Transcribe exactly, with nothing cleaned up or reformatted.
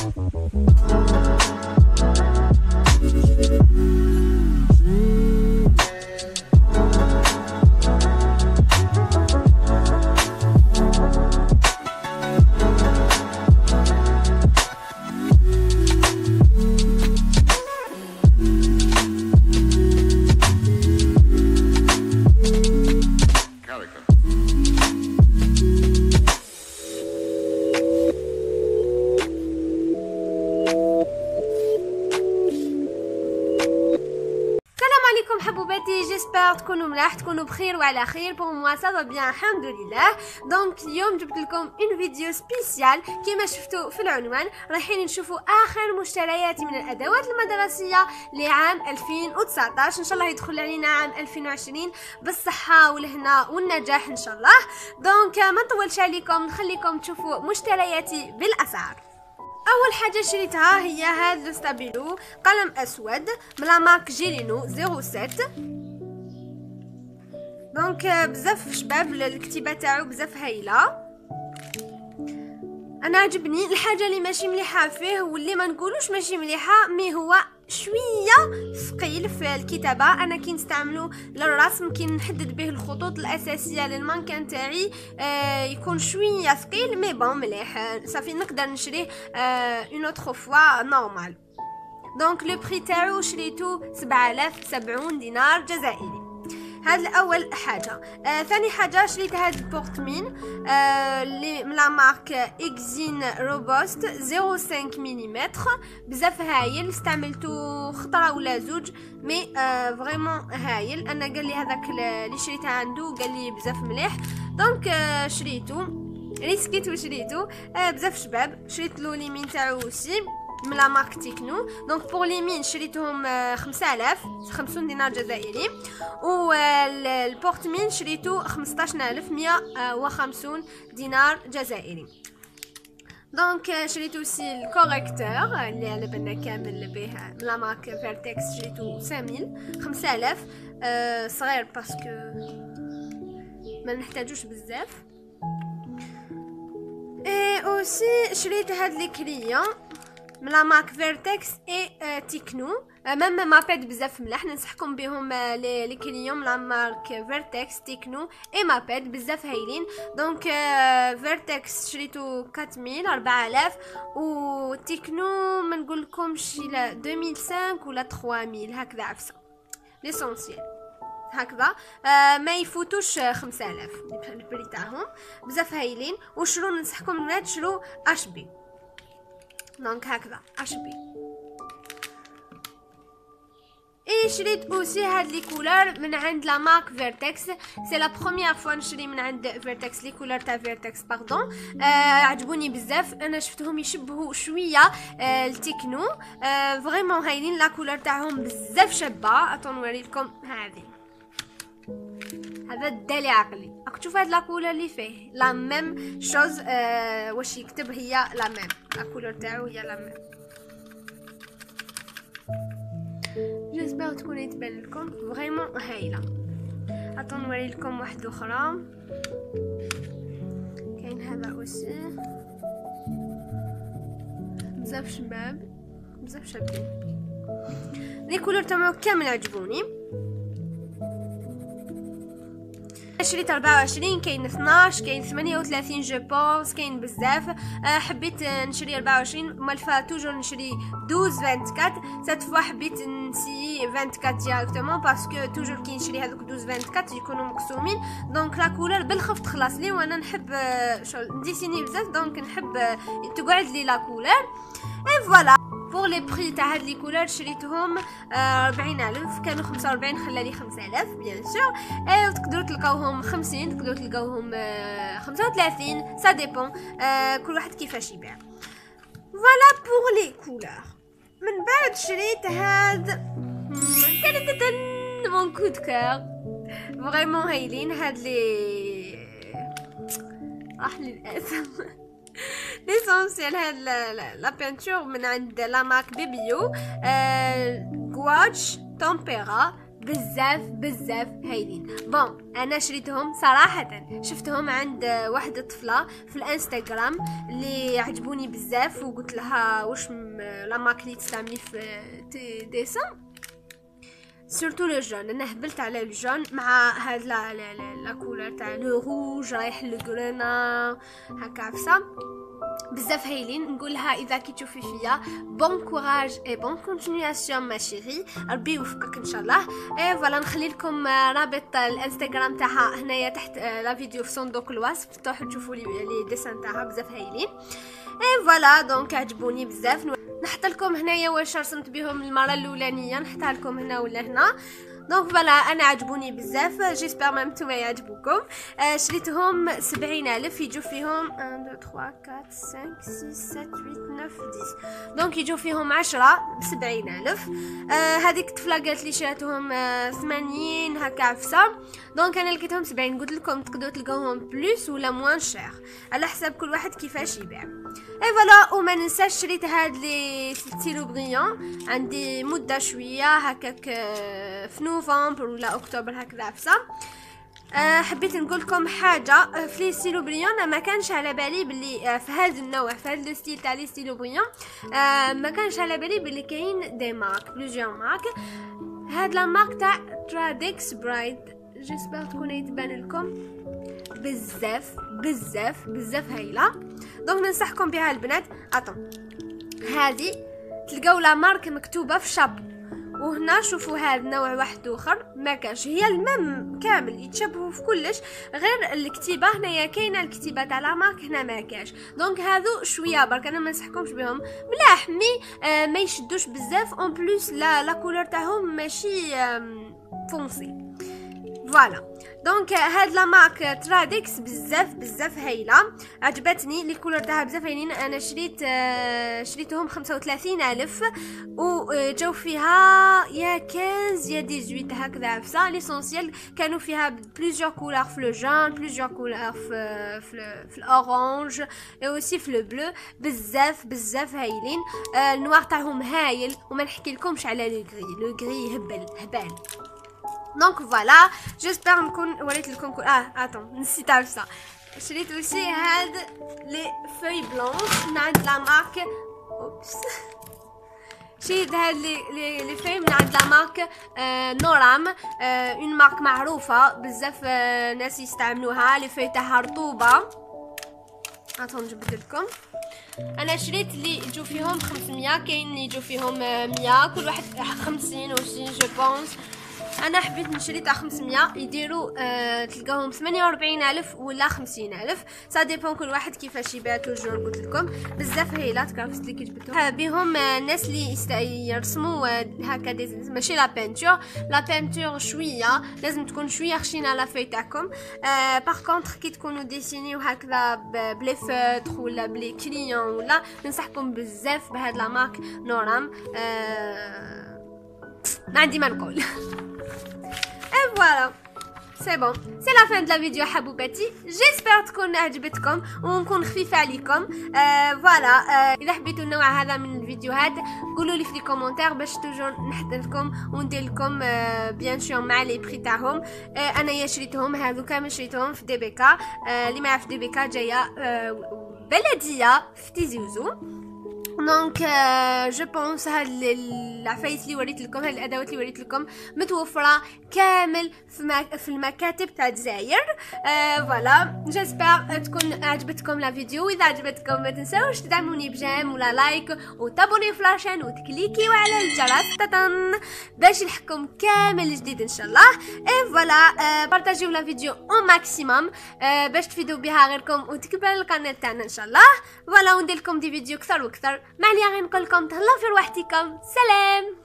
حبوباتي جيسبر تكونوا ملاح تكونوا بخير وعلى خير. بور موا سافا بيان الحمد لله. دونك اليوم جبت لكم اون فيديو سبيسيال كما شفتوا في العنوان. رايحين نشوفوا اخر مشترياتي من الادوات المدرسيه لعام ألفين وتسعطاش، ان شاء الله يدخل علينا عام ألفين وعشرين بالصحه والهنا والنجاح ان شاء الله. دونك ما نطولش عليكم، نخليكم تشوفوا مشترياتي بالاسعار. اول حاجه شريتها هي هذا ستابيلو قلم اسود من لا مارك جيلينو صفر سبعة. دونك بزاف شباب الكتيبه تاعو بزاف هايله، انا عجبني. الحاجه اللي ماشي مليحه فيه واللي ما نقولوش ماشي مليحه مي هو شويه ثقيل في الكتابه. انا كي نستعملو للرسم كي نحدد به الخطوط الاساسيه للمانكان تاعي آه يكون شويه ثقيل مي بون مليح صافي نقدر نشريه اون اوتر فوا نورمال. دونك لو بري تاعو شريتو سبعة آلاف وسبعين دينار جزائري. هذا اول حاجه. آه، ثاني حاجه شريت هذا البورتمين آه، اللي من لا مارك اكزين روبوست صفر خمسة مليمتر. بزاف هايل، استعملته خطره ولا زوج مي آه، فريمون هايل. انا قال لي هذاك اللي شريته عنده قال لي بزاف مليح. دونك آه، شريته ريسكيت وشريته. آه، بزاف شباب. شريت له ليمين تاعو وسي من لا مارك تكنو. دونك بور لي مين شريتهم خمسة آلاف خمسين دينار جزائري، و البورتمين شريتو خمسطاش ألف مية وخمسين دينار جزائري. دونك شريتو سي الكوريكتور اللي على بالنا كامل به من لا مارك فيرتكس شريتو خمسة مية خمسة آلاف أه صغير باسكو ما نحتاجوش بزاف. اي اوسي شريت هاد لي كريون من لا مارك فيرتكس اي آه تكنو. آه مام ماباد بزاف ملاح، ننصحكم بهم آه لي كريون من لا مارك فيرتكس تكنو اي ماباد بزاف هايلين. دونك آه فيرتكس شريتو أربعة مية أربعة آلاف، و تكنو ما نقولكمش لا ألفين وخمسة ولا ثلاثة مية هكذا عفسه ليسونسيال هكذا. آه ما يفوتوش خمسة آلاف البري تاعهم بزاف هايلين. وشرو ننصحكم البنات تشرو اش بي. دونك هكذا اش بي. اي شريت اوسي هاد لي كولور من عند لا مارك فيرتكس. سي لا بروميير فوا نشري من عند فيرتكس لي كولور تاع فيرتكس باردون. آه عجبوني بزاف، انا شفتهم يشبهوا شويه آه التكنو. آه فريمون هايلين، لا كولور تاعهم بزاف شابه. اتون نوريلكم هذه، هذا الدليل عقلي. راك تشوف هاد لا كولور اللي فيه لا ميم شوز. آه واش يكتب هي لا ميم، لا كولور تاعو هي لا ميم. جيسبر تكون يتبان لكم فريمون هايله. عطوا نوري لكم واحد اخرى. كاين هذا اوسي بزاف شباب بزاف شابين. لي كولور تاعو كامل عجبوني. شريت أربعة وعشرين، كاين اثناش، كاين ثمانية وثلاثين جو بونس، كاين بزاف. أه حبيت نشري أربعة وعشرين مالفا توجور نشري اثنا عشر أربعة وعشرين. سات فوا حبيت نسيي أربعة وعشرين ديريكتومون باسكو توجور كي نشري هذوك اثنا عشر أربعة وعشرين يكونوا مقسومين. دونك لا كولور بالخف تخلص لي، وانا نحب شغل نديسيني بزاف دونك نحب تقعد لي لا كولور. اي فوالا. بور لي بري تاع هاد لي كولور شريتهم أربعين ألف، كانوا خمسة وأربعين خلالي خمسة آلاف بيان سور. اي تقدروا تلقاوهم خمسين، تقدروا تلقاوهم خمسة وثلاثين، سا ديبون كل واحد كيفاش يبيع. فوالا بور لي كولور. من بعد شريت هاد مون كو دو كور فريمون هايلين. هاد لي راح لي الاسم ليسونسيال. هاد لا بينتور من عند لا مارك بيبيو غواتش تمبيرا بزاف بزاف هايلين. بون انا شريتهم صراحه، شفتهم عند واحده طفله في الانستغرام اللي عجبوني بزاف، وقلت لها واش لا مارك اللي تستعملي في ديسان سورتو لو جون. انا هبلت على لو جون مع هاد لا لا لا, لا كولور تاع لو روج رايح للغرنا هكا عفسه بزاف هايلين. نقولها اذا كي تشوفي فيا بون كوراج اي بون كونتينياسيون ما شيري، ربي يوفقك ان شاء الله. اي فوالا نخلي لكم رابط الانستغرام تاعها هنايا تحت لا فيديو في صندوق الوصف، تروحوا تشوفوا لي لي ديسان تاعها بزاف هايلين. اي فوالا دونك عجبوني بزاف. نحط لكم هنايا واش رسمت بهم المره الاولانيه، نحطها لكم هنا ولا هنا. دونك فوالا انا عجبوني بزاف، جيسبر ما نتوما يعجبوكم. آه شريتهم سبعين الف، يجوا فيهم واحد اثنين ثلاثة أربعة خمسة ستة سبعة ثمانية تسعة، دونك يجوا فيهم عشرة بسبعين الف. آه هذيك الطفله قالت لي شراتهم آه ثمانين هكا عفسه، دونك انا لقيتهم سبعين. قلت لكم تقدروا تلقاوهم بلوس ولا موان شير على حساب كل واحد كيفاش يبيع. اي فوالا وما ننساش شريت هاد لي ستيلو بريون عندي مده شويه هكاك في نوفمبر ولا اكتوبر هكذا عفسه. أه حبيت نقول لكم حاجه في لي ستيلو بريون، ما كانش على بالي بلي في هذا النوع في هذا الستيل تاع لي ستيلو بريون أه ما كانش على بالي بلي كاين دي مارك بلوزيور مارك. هاد لا مارك تاع تراديكس برايت، جيسبر تكون يتبان لكم بزاف بزاف بزاف هايله. دونك ننصحكم بها البنات. اطم هذه تلقاو لا مارك مكتوبه في شاب، وهنا شوفوا هذا نوع واحد اخر ما كانش، هي المام كامل يتشبهوا في كلش، غير الكتيبه هنايا كاينه الكتيبه تاع لا مارك هنا ما كاش. دونك هذو شويه برك انا ما ننصحكمش بهم ملاح مي آه ما يشدوش بزاف. اون بليس لا لا كولور تاعهم ماشي آه فونسي. فوالا دونك هاد لا مارك تراديكس بزاف بزاف هايله، عجبتني لي كولور تاعها بزاف هايلين. انا شريت آه شريتهم خمسة وثلاثين الف وجاو فيها يا خمسطاش يا ثمانية عشر هكذا عفسه. ليسونسيال كانوا فيها بليزيور كولور في لو جون، بليزيور كولور في في, في الاورانج اي اوسي في لو بلو، بزاف بزاف هايلين. آه النوار تاعهم هايل، وما نحكي لكمش على لو غري، لو غري هبل هبال. دونك فوالا جيسبر نكون وريت لكم كل... اه اتون نسيت عفسه. شريت اوسي هاد لي فوي بلونش من عند لا مارك اوبس شريت هاد لي لي لي فوي من عند لا مارك آه نورام، آه اون مارك معروفه بزاف آه ناس يستعملوها. لي فوي تاعها رطوبه. اتون نجبد لكم. انا شريت اللي يجوا فيهم خمسمية، كاين اللي يجوا فيهم مية، كل واحد خمسين اوسي جو بونس. انا حبيت نشري تاع خمسمية، يديروا آه تلقاهم ثمانية وأربعين الف ولا خمسين الف، سا ديبون كل واحد كيفاش يبيع. توجور قلت لكم بزاف هايلات كرافست اللي كتبتهم بهم الناس آه اللي يست... يرسموا آه هكا دي ماشي لا بانتور. لا بانتور شويه لازم تكون شويه خشينه لا في تاعكم. آه باغ كونطخ كي تكونوا ديسيني وهكذا بلي فوتر ولا بلي كليون ولا، ننصحكم بزاف بهاد لا مارك نورام. آه ما عندي ما نقول. Et voilà, c'est bon, c'est la fin de la vidéo حبوباتي. جيسبر تكون عجبتكم ونكون خفيفه عليكم. آه فوالا آه اذا حبيتوا النوع هذا من الفيديوهات قولوا لي في لي كومونتير باش توجور نحضر لكم وندير لكم آه بيان سور مع لي بري تاعهم. آه انا يا شريتهم هذو كامل شريتهم في دي بي كا. آه اللي ما يعرف دي بي كا جايه آه بلديه في تيزي وزو. دونك جو بونس هاد العفايس اللي وريت لكم، هاد الادوات اللي وريت لكم متوفره كامل في, مك... في المكاتب تاع الجزائر. فوالا euh, جيسبر تكون عجبتكم لا فيديو. واذا عجبتكم ما تنساوش تدعموني بجيم ولا لايك وتابوني في لاشين وتكليكيو على الجرس تتن باش يلحقكم كامل جديد ان شاء الله. اي فوالا euh, بارطاجيو لا فيديو او ماكسيموم euh, باش تفيدوا بها غيركم وتكبر القناه تاعنا ان شاء الله. فوالا وندير لكم دي فيديو اكثر واكثر. ما عليا غير نقول لكم تهلاو في رواحتكم. سلام.